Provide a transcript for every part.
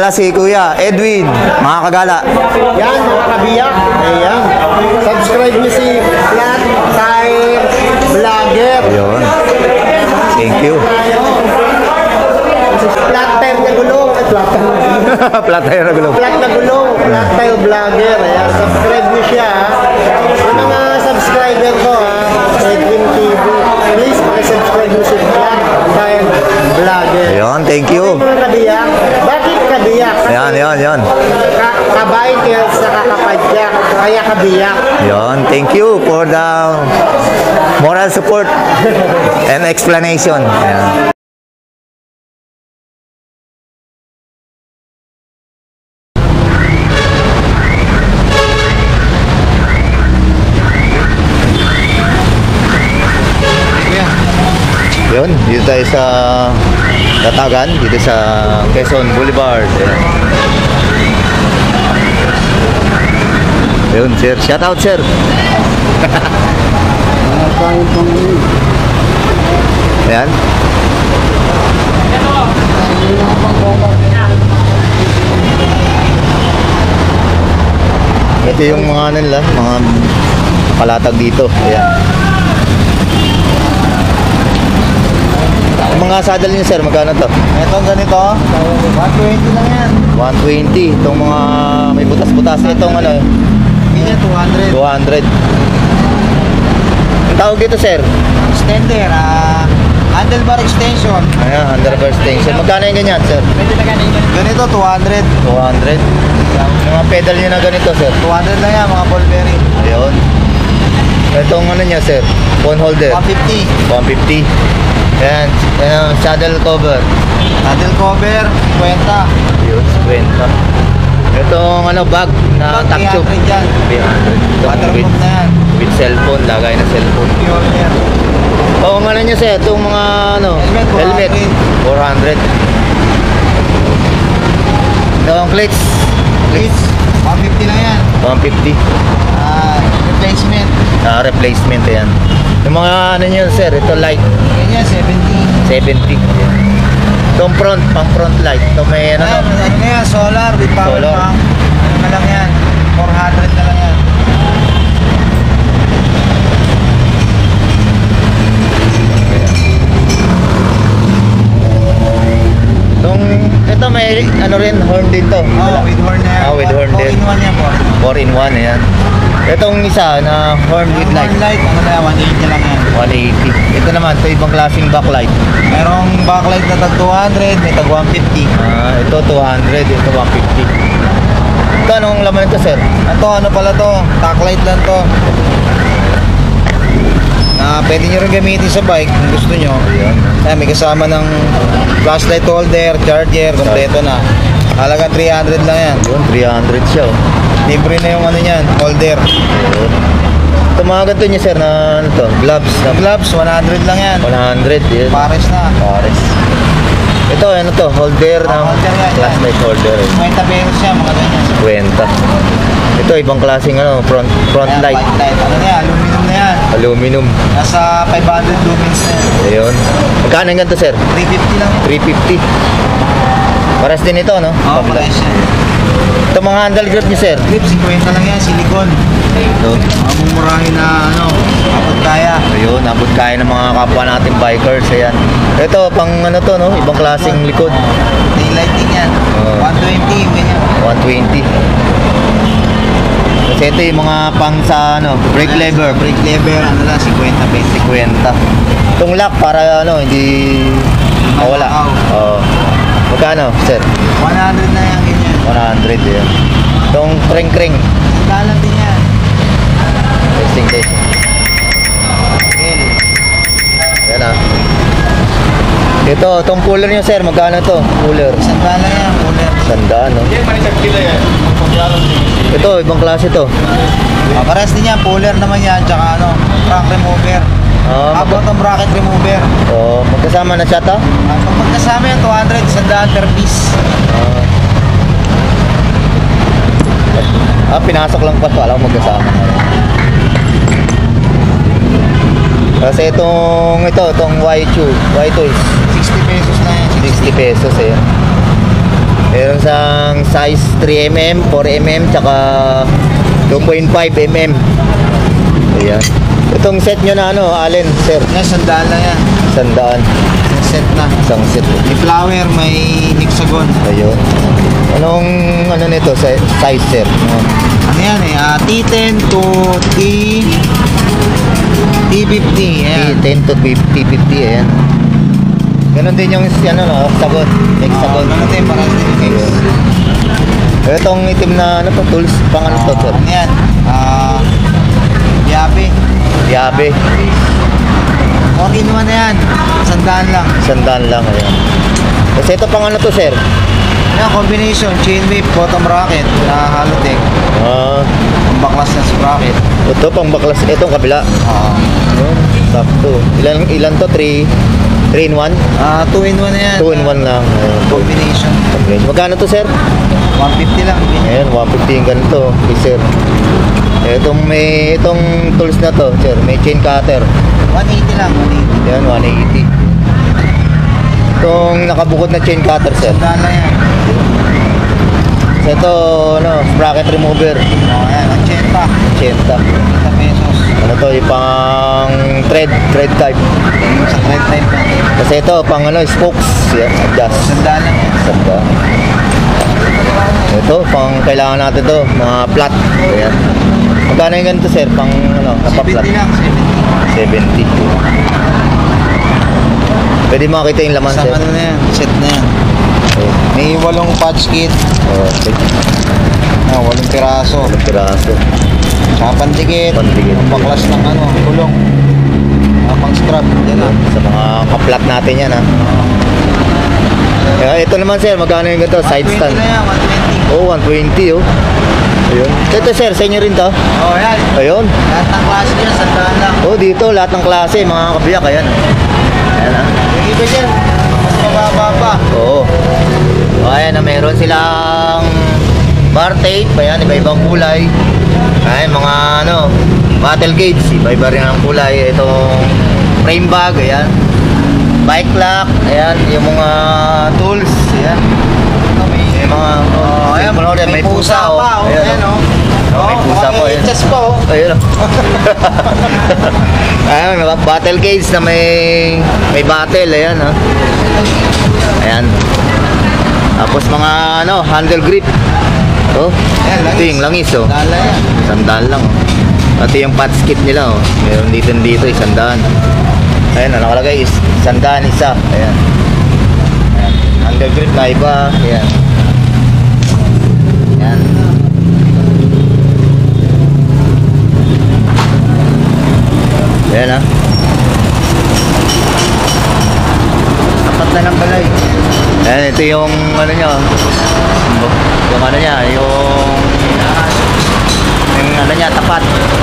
pala si Kuya Edwin, mga kagala. Yan, mga kabiyak. Ayan. Subscribe niyo si Flat Tire Vlogger. Ayun. Thank you. Flat Tire na gulong. Flat tire na gulong. Flat na gulong. Flat Tire Vlogger. Ayan, subscribe niyo siya. Yung mga subscriber ko, Edwin TV. Please, subscribe niyo si Flat Tire Vlogger. Ayun, thank you. Mga kabiyak. Bakit kabiyak? Ayan. Kabayin kaya sa kakapadyak. Kaya kabiyak. Ayun, thank you for the moral support and explanation. Ayan. Yun, dito tayo sa Tatagan, dito sa Quezon Boulevard. Ayan. Yun, sir. Shout out, sir. Ayan. Ito yung mga ano nila, mga palatag dito. Ayan. Yung mga saddle niyo, sir, magkano to? Itong ganito, 120 lang yan. 120. Itong mga may butas-butas. Itong ano, Hindi 200. 200. Ang tawag dito, sir? Extender, handlebar extension. Ayan, handlebar extension. Magkano yung ganyan, sir? Ganito, 200. 200. Yung mga pedal niyo na ganito, sir? 200 lang yan, mga ball bearing. Ayun. Itong ano niya, sir? Phone holder? 150. 150. Ayan, saddle cover. Saddle cover, 50. Ayun, 50. Itong ano, bag na Bag, tuck tube. 300 yan. 300. Itong Waterproof na yan. with cellphone, lagay na cellphone. Pure yan. Oo, ano niya, sir? Itong mga ano, Helmet, 400. Itong cleats. Please, 150 lang yan. 150. Replacement. Replacement, ayan. Yung mga ano niyo, sir, ito light. Ganyan, 70. 70. Ayan. Itong front, pang front light. Ito may ano, Ano no? na yan, solar with power Solar. bank. Ano na lang yan, 400 na lang yan. Ito may ano rin, horn din to. Oh, with horn na yan. With horn din. 4-in-1 yan, 4 in 1, ayan. Itong isa na horn with light. Horn light, ano na yan, 180 lang yan. 180. Ito naman, ito ibang klaseng backlight. Merong backlight na tag 200, may tag 150. Ito 200, ito 150. Ito anong laman ito, sir? Ito, ano pala to? Backlight lang to. Na pwede nyo rin gamitin sa bike kung gusto nyo. Ayan. Ayan, may kasama ng flashlight holder, charger, kompleto na. Halaga 300 lang yan. Yun, 300 siya, oh. Libre na yung ano yan, holder. Ayun. Ito mga ganito niya, sir, na ano to? Gloves. Yung gloves, 100 lang yan. 100, yun. Pares na. Pares. Ito, ano to? Holder ng Holder yan, yan. flashlight holder. 50 pesos siya, mga ganyan. 50. Ito, ibang klaseng ano, front Ayan, light. white light. Ano na yan, aluminum na yan. Aluminum. Nasa 500 lumens na yan. Ayun. Magkano yung ganito, sir? 350 lang yan. 350. Pares din ito, no? Oo, pares yan. Ito mga handle grip niyo, sir. Clip, 50 lang yan, silicone. Ito. Mamumurahin na, ano, kapag kaya. Ayun, abot kaya ng mga kapwa natin bikers. Ayan. Ito, pang ano to, no? Ibang klaseng likod. Daylight din yan. Oo. 120 yung ganyan. 120. Kasi ito yung mga pang sa ano, brake lever. Brake lever, ano lang, 50 pesos. 50. Itong lock para ano, hindi mawala. Malakaw. Oo. Magkano, sir? 100 na yan, ganyan. 100 yan. Itong kring-kring. Dalan din yan. Testing. Okay. Yan ah. Ito, itong cooler nyo, sir. Magkano to? Cooler. Sandaan lang yan, cooler. Sandaan, no? Ito, ibang klase to. Pares din yan, cooler naman yan, tsaka ano, crank remover. Abot ang bracket remover. Oh, magkasama na siya to? Pag magkasama yan, 200, sandaan per piece. Pinasok lang pa. Alam ko magkasama. Kasi itong Y2 is 60 pesos na yan. 60 pesos eh. Meron sang size 3mm, 4mm, tsaka 2.5mm. Ayan. Itong set nyo na ano, Allen, sir? Yan, sandaan lang yan. Sandaan. Set na. Isang set. May flower, may hexagon. Ayun. Anong ano nito, size, sir? Ano yan eh, T10 to T50. Ayan. T10 to T50, ayan. Ganon din yung ano, no, hexagon. Hexagon. Ano din, parang din. Itong itim na ano to, tools, pang ano to, sir? Ano yan? Yabe. Yabe. Okay naman na yan. Sandaan lang. Sandaan lang, ayan. Kasi ito pang ano to, sir? Yan, combination. Chain whip, bottom bracket, halotech. Ang baklas na sprocket. Ito pang baklas, itong kabila. Yun, sakto. Ilan to? 3 in 1? 2 in 1 na yan. 2 in 1 lang. Ayan. Combination. Magkano to, sir? 150 lang. Ayan, 150 yung ganito. Okay, sir. Itong tools na to, sir, may chain cutter. 180 lang. 180. Ayan, 180. Itong nakabukod na chain cutter, sir. Sandaan lang yan. So, ito, ano, sprocket remover. Ayan, 80. 80. 80 pesos. Ano to, yung pang thread type. Sa thread type na. Kasi ito, pang ano, spokes. Yan, adjust. Sandaan lang yan. Sanda. Ito, pang kailangan natin to, mga flat. Ayan. Magkano yung ganito, sir? Pang ano, napa-flat? 70 lang, 70. Pwede makita yung laman, Sa sir. ano na yan, set na yan. Okay. May 8 patch kit. Okay. 8 piraso. Walang piraso. Tsaka pandikit. Pandikit. Ang baklas ng ano, gulong. Pang strap. Yan lang. Sa mga ka-flat natin yan, ha. Ito naman, sir, magkano yung ganito? Side 120 stand. na yan, 120. Oh, 120, oh. Ayun. Ito, sir, sa inyo rin to? Oh, yan. Ayun. Lahat ng klase dyan, sandaan lang. Oh, dito, lahat ng klase, mga kabiyak, ayan. Ayan, ha. Yung iba dyan, mas mababa pa. Oo. O, ayan na, meron silang bar tape, ayan, iba-ibang kulay. Ayan, mga ano, battle gauge, iba-iba rin ang kulay. Itong frame bag, ayan. Bike lock, ayan, yung mga tools, ayan. May mga, ayan, may pusa, oh. pa, oh. Ayan, oh. May pusa po, ayan. HS pa, oh. Ayun, oh. Ayan, battle cage na may battle, ayan, ha. Ayan. Tapos mga ano, handle grip. Oh, Ayan, ito langis. yung langis, oh. Dala yan. Sandaan lang, oh. Pati yung patch kit nila, oh. Meron dito, isandaan. Ayan, nakalagay, isandaan, isa. Ayan. Ayan. Handle grip na iba. Ayan. Ayan. Ayan, ha. Tapat na ng balay. Ayan, ito yung ano niya, oh. Yung ano niya, yung ano niya, tapat.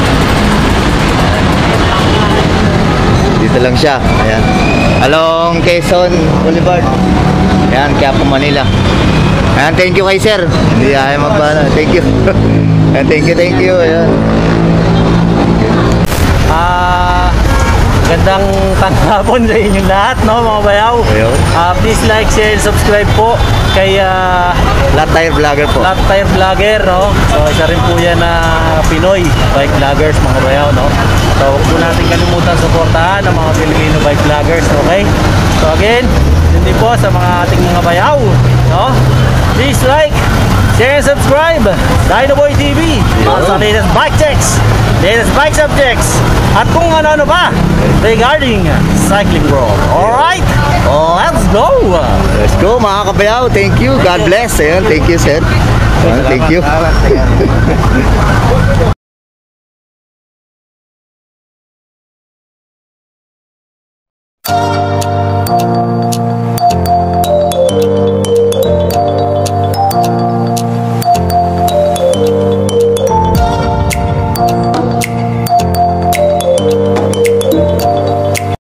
Dito lang siya. Ayan. Along Quezon Boulevard. Ayan, Quiapo, Manila. Ayan, thank you kay sir. Hindi ayaw magbana. Thank you. Ayan, thank you. Ayan. Gandang tanghapon sa inyong lahat, no, mga bayaw. Ayun. Please like, share, and subscribe po kay Lahat tayo vlogger po. Lahat Tire Vlogger, no. So isa rin po yan na Pinoy bike vloggers, mga bayaw, no. So huwag po natin kalimutan suportahan ang mga Filipino bike vloggers, okay? So again, yun din po sa mga ating mga bayaw, no. Please like, share, and subscribe Dinoboy TV para sa latest bike checks, latest bike subjects, at kung ano-ano pa regarding cycling world. Alright, let's go! Let's go mga kabayaw. Thank you. God bless. Ayan, thank you sir. Ayan, thank you. Salamat.